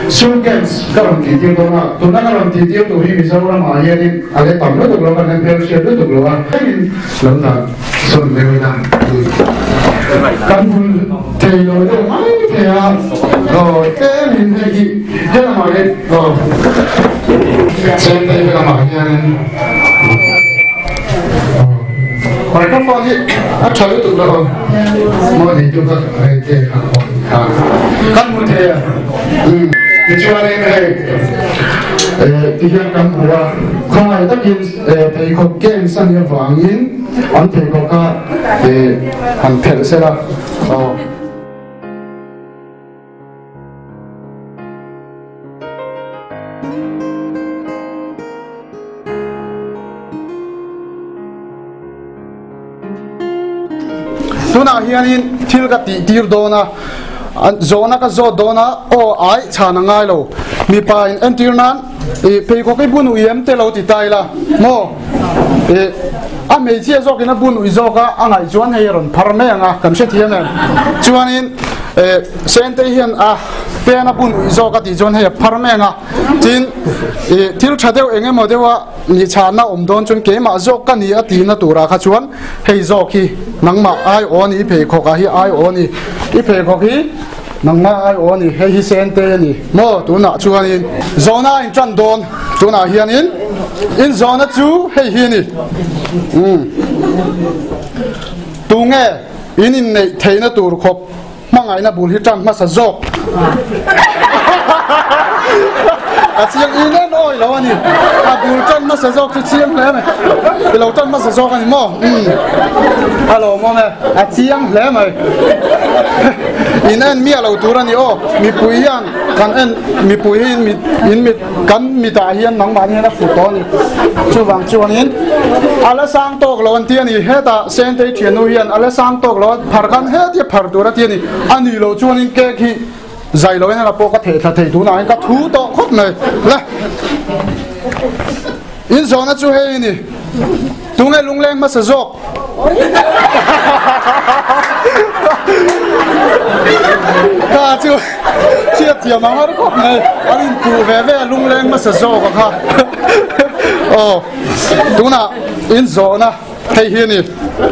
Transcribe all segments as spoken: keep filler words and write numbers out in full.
Soon games karon titil ko na tunan karon titil to hi bisa ora ma yanin ale tamlo to global and fair share to global hain landa son lewina kan bun telo do mai thea oh temin hegi jana ma le oh sen dei ka ma yanin microphone hi a chalu to lo mo ni to ka ai te ka kan bun thea Kecuali eh tiga kamu lah, kalau ada game eh ikut game sana wangin, ante kau ka eh hantar sela. Oh. Tu nak hianin tilkat tir dona. Zona ka zo dona o ai chana ngai lo mi pa in entirnan e pe ko ke bunu yem te lo ti tai la mo e a me chia zo ke na bunu zo ka angai chuan hei ron phar me anga kam se thiam em chuan in e sen te hian a pe na bunu zo ka ti chuan hei phar me anga tin e til thadeu enge mo dewa ni chana om don chun ke ma zo ka ni a ti na tura kha chuan hei zo ki nangma ai oni pe ko ka hi ai oni i pe ko ki nangma ai oni hei hi sen te ni mo tu na chuan in zona in chan don tu na hian in in zona chu hei hi ni um tu nge in in nei theina tur khop mangai na bul hi tang ma sa zo a chiang in en oi lo ani a bul tan ma sa zo chu chiang le me pe lo tan ma sa zo ani mo um alo mo me a chiang le me in en mi alo tur ani o mi puian kan en mi puin mi in mi kan mi ta hian nang man hian a fu to ni chu wang chuan in ala sang tok lo an ti ani heta sen te thianu hian ala sang tok lo phar kan he ti phar tur ti ani ani lo chuan in ke khi zai lo na po ka the tha thei tu na ka thu to khop nei la in zona chu he ni tu nge lung leng ma sa zok ka chu chia tia ma har khop nei arin tu ve ve lung leng ma sa zok ka oh tu na in zona hei hi ni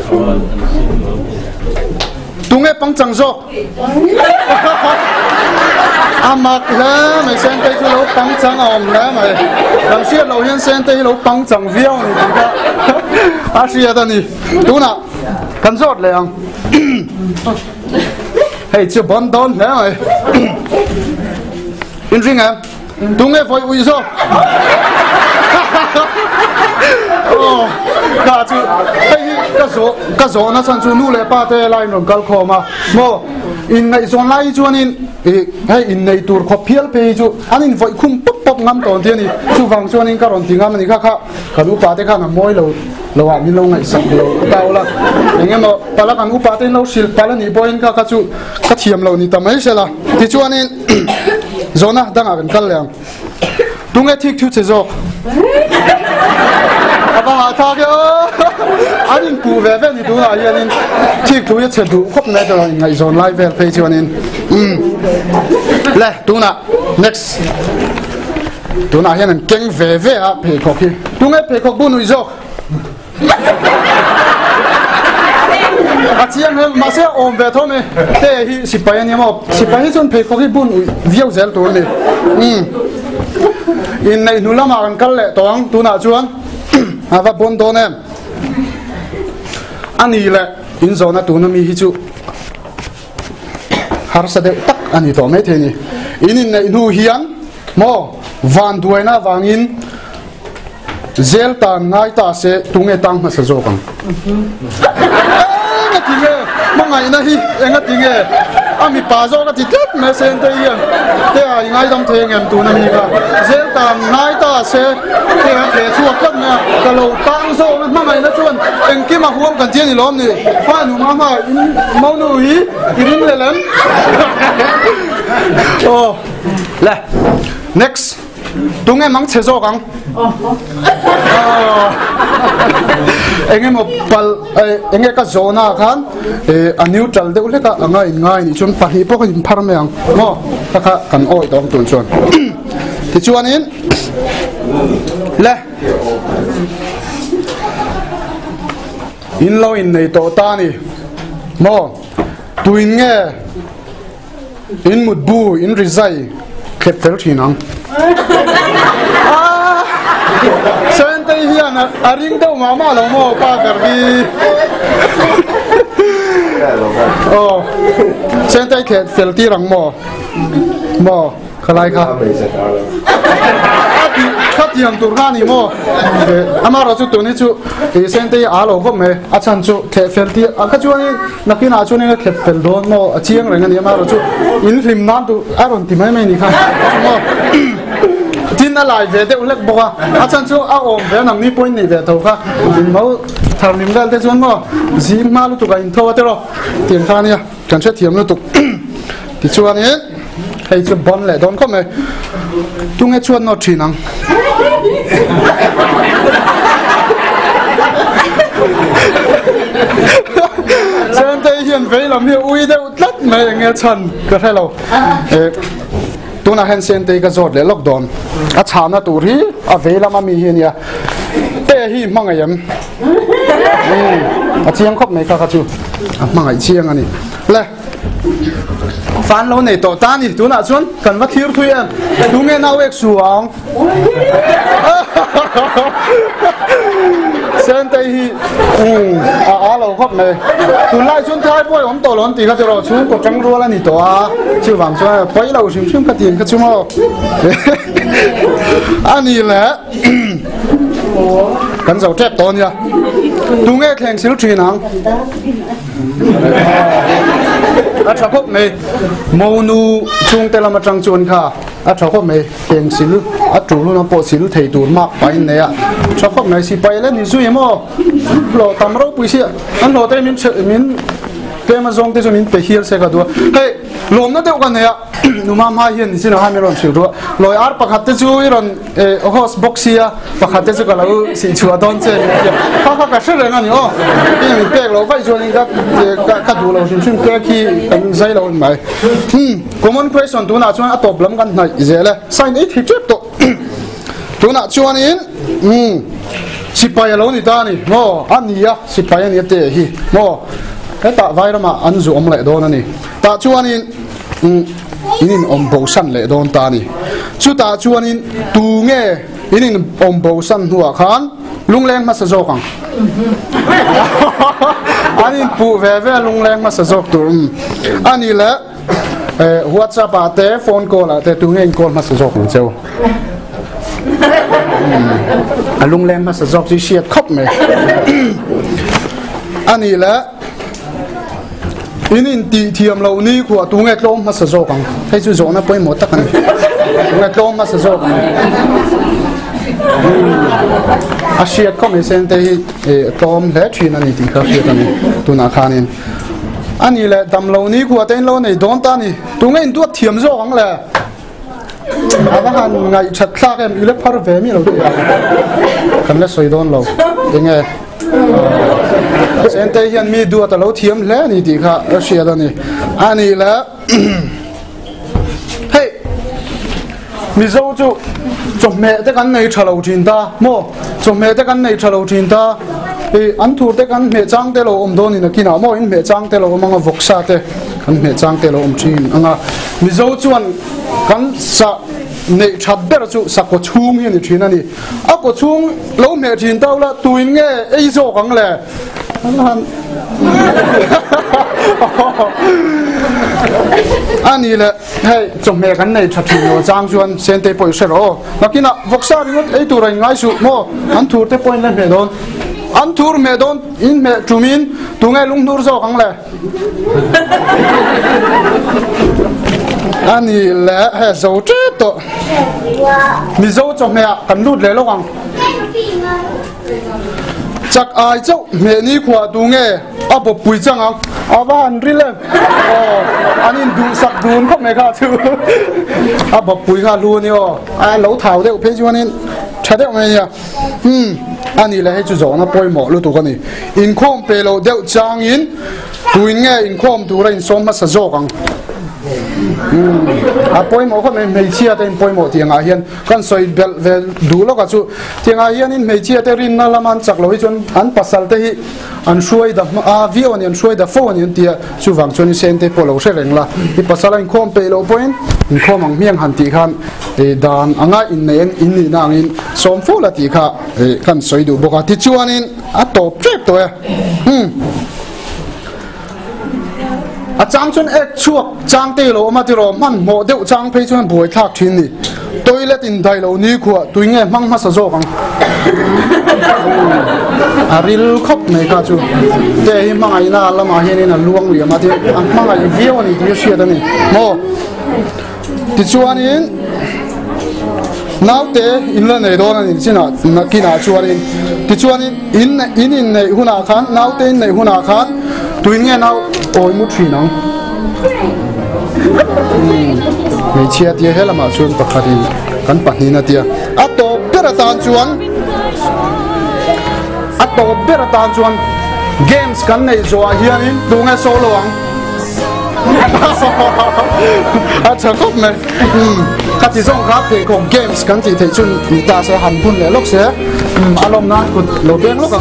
tu nge pang chang zok amak la mai sen te chu lo pang chang om la mai lam sia lo hian sen te lo pang chang viau ni ka a sia da ni tu na kan zot le ang hei chu bon don la mai in ring am tu nge foi ui zo oh ka chu hei ka zo ka zo na san chu nu le pa te lai no kal kho ma mo in ngai zon lai chuan in hei in nei tur kho phial pe chu anin voi khum pop pop ngam ton ti ni chu wang chuan in ka ron ti ngam ni kha kha kan u pa te kha na moi lo lo wa min lo ngai sak lo tau la enge mo pala kan u pa te lo sil pala ni boin kha kha chu ka thiam lo ni tamai se la ti chuan in zona dang a kan kal leang tunge thik thu che zo aba tha ke anin pu ve ve ni tu na yanin thik thu ye che du khop na da ngai zon live vel page chuan in um le tu na next tu na hian keng ve ve a pe khok hi tunge pe khok bu nui zo a chiang he ma se om ve thome te hi sipai ani mo sipai chon pe khok hi bun viau zel tur ni um in nei nulama kan kal le tong tu na chuan ava bon don em ani le in zona tu na mi hi chu har sa de tak ani to me the ni in in nei nu hian mo van duaina wangin zel ta ngai ta se tunge tang ma sa zo kan na tinge mangai na hi enga tinge ami pa zo ka ti tlap me sen te hian te ai ngai dam theng em tu na mi ka zel ta ngai ta se te ha te chu tlap na ka lo tang zo mangai na chuan eng ki ma huam kan tian ni lom ni fa nu ma ma mau nu hi irin le lam oh la next tunge mang che zo kang enge mo pal enge ka zona khan a neutral de ule ka anga ingai ni chun pahi po ka impar me ang mo ka ka kan oi dong tun chon ti chuan in le in lo in nei to ta ni mo tuin nge in mut bu in rizai khep tel thinang sen tay hian a ring deuh ma ma lo mo pa kar bi oh sen tay khet fel ti rang mo mo khalai kha khát tiền tụi ra nỉ mò, ama rồi chú tụi này chú, sen tay áo lồng không mày, à chăn chú kẹp phèn tiền, à cái chú này, nãy khi nào chú này kẹp phèn đồn mò, chiang rồi cái ama rồi chú, in phim nam tụi, à rồi tìm mấy mấy nỉ khai, mò, tin là lại về để uống bọc à, à chăn chú à ôm về nằm ní point nỉ về thầu khai, tìm máu thằng niệm ra để chú mò, gì mà lúc tụi cái in thâu thế rồi, tiền khai nè, cần sẽ tiền lúc tụi, thì chú này hay chú bón lại đón không mày, chú nghe chú nó chỉ năng. Sen tay hiền vây làm hiệu uy đâu tất mày nghe chân cái thế nào tôi nói hen sen tay cái giọt để lọc đòn à chả nó tụt hi à vây làm mà mi hiền ya tê hi mang ngày em à chiang khóc này cả cả chú mang ngày chiang anh lẽ phán lâu này tổ ta nè tôi nói chuan cần bắt thiếu thôi em tôi nghe nào ek suang sen tay hi à à lâu khóc này tôi lại chuan thay bôi ông tổ lớn thì cái chỗ chuan có trắng rùa là nè tổ à chưa vàng cho bấy lâu xíu xíu cái tiền cái chú mò anh này lẽ cần giàu trép to nha tôi nghe khen xíu chuyện nào à cháu khóc mày màu nu chung tay làm trăng chuồn kha à cháu khóc mày khen xíu à chủ luôn nó bỏ xíu thầy tụi mặc bài này à cháu khóc mày xí bài lên thì suy mò lò tắm rau bùi xịa anh lò tay mình mình cái mà dùng cái cho mình phải hiểu sẽ cả đua hey lom nó đâu cái này à nụ mà mai hiện xin hai mươi lon xíu đua loi ar pakhat te chu iron host boxia pakhat te chu cái lâu xí chùa đón chơi ha ha cái sự này anh nhớ cái mình bẹc lâu phải cho nên các các đua lâu xin xin cái khi cái dây lâu mày common question tu nào cho anh top lắm cái này dễ là sign it thì chết to tu nào cho anh in sipai lâu ni ta ni mo anh nhỉ sipai ni te hi mo cái tạ vai đó mà anh dụ ông lại đó nè tạ chú anh in in ông bầu săn lại đó ta nè chú tạ chú anh in tu nghe in ông bầu săn hùa khán lung leng mà sử dụng không anh in phụ về về lung leng mà sử dụng tu anh in là WhatsApp à té phone call à té tu nghe call mà sử dụng không châu anh lung leng mà sử dụng chỉ share khóc mày anh in là in in ti thiam lo ni khu tu nge tlom ma sa zo kang thai chu zo na poi mo ta kan tu nge tlom ma sa zo kang a shiat kom isen te hi tlom le thin ani ti kha hi ta ni tu na khanin ani le dam lo ni khu ten lo nei don ta ni tu nge in tu thiam zo kang le ava han ngai chat thla kem ile phar ve mi lo tu kan le soi don lo nge sen tay hiền mi đua ta lâu thiêm lẽ ni thì khá ở xe đó ni anh ấy là hey mi dâu chú chồng mẹ tới cái này chờ lâu chín ta mò chồng mẹ tới cái này chờ lâu chín ta thì anh thu tới cái mẹ trang tới lâu om đôn ni khi nào mò in mẹ trang tới lâu mang vok sa tới cái mẹ trang tới lâu om chín anh à mi dâu chú anh cái sa này chặt bê chú sa có chung hiền chín anh đi à có chung lâu mẹ chín tao là tụi nghe ấy zo căng lẹ anh ấy là hey chồng mẹ cái này thật nhiều trang chuan sen tê bồi sơ rồi mà khi nào vóc sa đi ấy tụi này ngay sụp mò anh thua tê bồi lên mẹ đón anh thua mẹ đón in mẹ chú min tụi nghe lung thua zo căng lẹ anh ấy là hey dâu chết to mi dâu chồng mẹ cần lút lẹ lo căng chắc ai cháu mẹ ni khóa tu nghe à bộ bùi chăng à à ba anh riêng lên anh in du sắc đun không mấy cả chứ à bộ bùi cả luôn yo à lâu thảo đấy bây giờ anh chạy đấy mấy nhá ừm anh đi lại chú gió nó bôi mỏ luôn tụi con này in khom pe lo đeo trang in tụi nghe in khom tụi này xóm mà sao gió căng à bôi mỏ con này mấy chia tên bôi mỏ tiếng ai hiền con soi bel về đủ lo cả chú tiếng ai hiền in mấy chia tên rin nó làm ăn chắc lối chun anh pasal thế anh xuôi đập à video anh xuôi đập phone anh tia chú vàng chun sen thế polo sẽ rèn là thì pasal anh khom pe lo point in khom ang miếng hành tì khan để đàn anh ai in nền in nền ang in xóm phố là tì kha kan soi du boka ti chuanin a top trip to e hm a chang chun ek chuak chang te lo ma ti ro man mo deuh chang phei chuan buai thak thin ni toilet in dai lo ni khuwa tuinge mang ma sa zo kang a ril khop nei ka chu te hi mangai na lama hian in a luang li ma ti mangai view ni ti sia da ni mo ti chuanin now te in la nei don ani china na kina chuanin ti chuanin in in in nei huna khan now te in nei huna khan tuin nge now oi mu thri nang mei chia tia hela ma chun pakhatin kan pahni na tia ato peratan chuan ato peratan chuan games kan nei zo a hianin dunga solo ang à chờ khóc này, các chị xong khác thì còn games các chị thấy chun người ta sẽ hành phun để lúc sẽ alom na cột lỗ đen lúc còn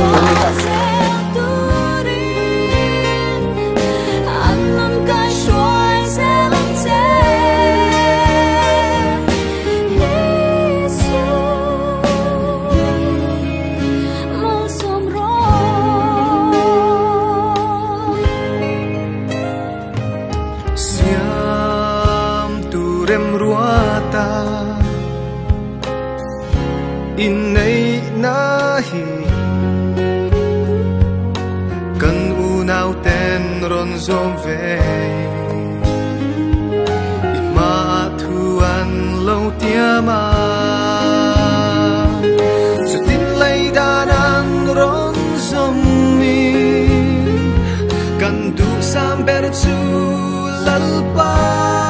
in nei na hi kan u nau ten ron zom ve i ma thu an lo tia ma su tin lei da nan ron zom mi กันดูสามเบรจูลัลปา Hãy subscribe cho kênh Ghiền Mì Gõ để không bỏ lỡ những video hấp dẫn กันดู